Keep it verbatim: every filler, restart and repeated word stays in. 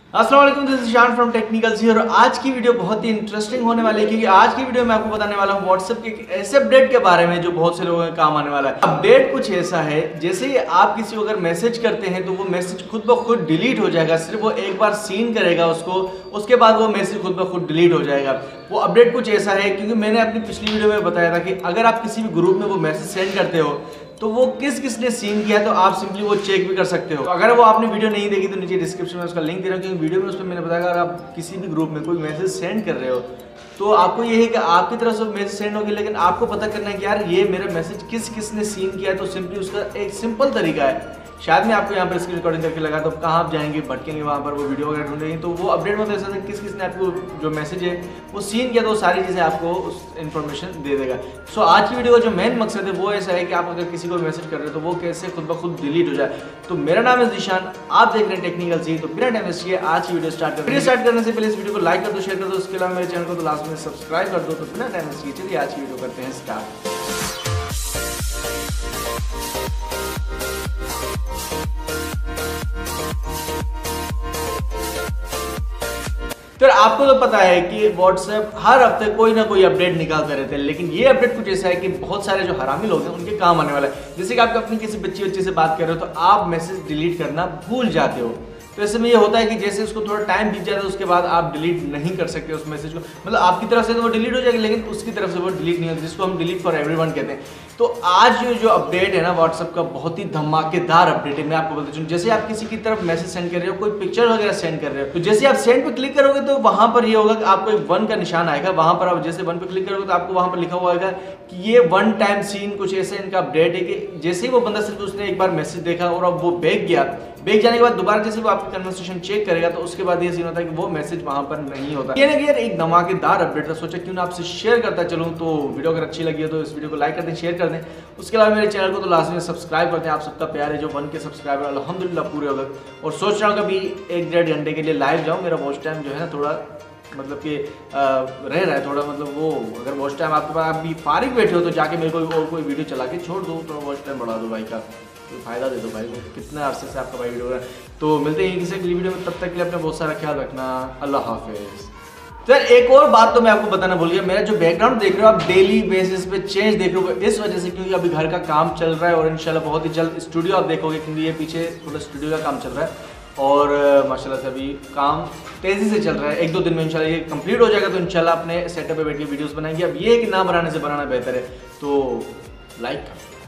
अस्सलाम वालेकुम, this is Shan from Technicals here. और आज की वीडियो बहुत ही इंटरेस्टिंग होने वाली है क्योंकि आज की वीडियो में आपको बताने वाला हूँ व्हाट्सएप के एक ऐसे अपडेट के बारे में जो बहुत से लोगों के काम आने वाला है। अपडेट कुछ ऐसा है, जैसे ही आप किसी को अगर मैसेज करते हैं तो वो मैसेज खुद ब खुद डिलीट हो जाएगा। सिर्फ वो एक बार सीन करेगा उसको, उसके बाद वो मैसेज खुद ब खुद डिलीट हो जाएगा। वो अपडेट कुछ ऐसा है क्योंकि मैंने अपनी पिछली वीडियो में बताया था कि अगर आप किसी भी ग्रुप में वो मैसेज सेंड करते हो तो वो किस किस ने सीन किया है तो आप सिंपली वो चेक भी कर सकते हो। तो अगर वो आपने वीडियो नहीं देखी तो नीचे डिस्क्रिप्शन में उसका लिंक दे रहा हूँ, क्योंकि वीडियो में उसमें मैंने बताया अगर आप किसी भी ग्रुप में कोई मैसेज सेंड कर रहे हो तो आपको ये है कि आपकी तरफ से मैसेज सेंड होगी, लेकिन आपको पता करना है कि यार ये मेरा मैसेज किस किस ने सीन किया है। तो सिंपली उसका एक सिंपल तरीका है, शायद मैं आपको यहाँ पर स्क्रीन रिकॉर्डिंग करके लगा तो कहाँ आप जाएंगे, भटकेंगे वहाँ पर, वो वीडियो वगैरह ढूंढेंगे तो वो अपडेट में ऐसा है किस किस ने आपको जो मैसेज है वो सीन किया तो वो सारी चीज़ें आपको उस इन्फॉर्मेशन दे देगा। सो आज की वीडियो का जो मेन मकसद है वो ऐसा है कि आप अगर किसी को मैसेज कर रहे हो तो वो कैसे खुद ब खुद डिलीट हो जाए। तो मेरा नाम है जिशान, आप देख रहे हैं टेक्निकल सी। तो बिना टाइम वेस्ट किए आज की वीडियो स्टार्ट कर वीडियो स्टार्ट करने से पहले इस वीडियो को लाइक कर दो, शेयर कर दो, उसके अलावा मेरे चैनल को तो लास्ट में सब्सक्राइब कर दो। तो बिना टाइम वेस्ट किए चलिए आज की वीडियो करते हैं स्टार्ट। तो आपको तो पता है कि व्हाट्सएप हर हफ्ते कोई ना कोई अपडेट निकालते रहते हैं, लेकिन ये अपडेट कुछ ऐसा है कि बहुत सारे जो हरामी लोग हैं उनके काम आने वाला है। जैसे कि आप अपनी किसी बच्ची बच्चे से बात कर रहे हो तो आप मैसेज डिलीट करना भूल जाते हो। तो ऐसे में ये होता है कि जैसे उसको थोड़ा टाइम बीत जाता है उसके बाद आप डिलीट नहीं कर सकते उस मैसेज को। मतलब आपकी तरफ से तो वो डिलीट हो जाएगी लेकिन उसकी तरफ से वो डिलीट नहीं होती, जिसको हम डिलीट फॉर एवरीवन कहते हैं। तो आज जो जो अपडेट है ना व्हाट्सएप का, बहुत ही धमाकेदार अपडेट है। मैं आपको बोलता चलूं, जैसे आप किसी की तरफ मैसेज सेंड कर रहे हो, कोई पिक्चर वगैरह सेंड कर रहे हो, तो जैसे आप सेंड पे क्लिक करोगे तो वहां पर ये होगा कि आपको एक वन का निशान आएगा। वहां पर आप जैसे वन पे क्लिक करोगे तो आपको वहां पर लिखा हुआ आएगा कि ये वन टाइम सीन, कुछ ऐसे इनका अपडेट है कि जैसे ही वो बंदा सिर्फ उसने एक बार मैसेज देखा और अब वो बैग गया, बैग जाने के बाद दोबारा जैसे वो आपकी कन्वर्सेशन चेक करेगा तो उसके बाद ये सीन होता है कि वो मैसेज वहां पर नहीं होता। ये ना कि यार एक धमाकेदार अपडेट था, सोचा क्यों ना आपसे शेयर करता चलूं। तो वीडियो अगर अच्छी लगी है तो इस वीडियो को लाइक कर दें, शेयर कर दें। उसके अलावा मेरे चैनल को तो लास्ट में सब्सक्राइब करते हैं। आप सबका प्यार है जो वन के सब्सक्राइबर अल्हम्दुलिल्लाह पूरे हो गए। और सोच रहा हूँ कभी एक डेढ़ घंटे के लिए लाइव जाऊँ। मेरा वॉच टाइम जो है ना थोड़ा मतलब कि रह रहा है थोड़ा, मतलब वो अगर वॉच टाइम आपके पास आप भी फारिग बैठे हो तो जाके मेरे को और कोई वीडियो चला के छोड़ दो, थोड़ा वॉच टाइम बढ़ा दो भाई का, तो फायदा दे दो भाई को, कितने अरसे से आपका भाई वीडियो हो रहा है। तो मिलते हैं किसी अगली वीडियो में, तब तक के लिए अपना बहुत सारा ख्याल रखना। अल्लाह हाफिज़। तो यार एक और बात तो मैं आपको बताना भूल गया, मेरा जो बैकग्राउंड देख रहे हो आप डेली बेसिस पे चेंज देख रहे हो इस वजह से क्योंकि अभी घर का काम चल रहा है और इंशाल्लाह बहुत ही जल्द स्टूडियो आप देखोगे, क्योंकि ये पीछे थोड़ा स्टूडियो का काम चल रहा है और माशाल्लाह से अभी काम तेज़ी से चल रहा है। एक दो दिन में इंशाल्लाह ये कंप्लीट हो जाएगा तो इंशाल्लाह अपने सेटअप पे बैठ के वीडियोस बनाएंगे। अब ये है कि ना बनाने से बनाना बेहतर है, तो लाइक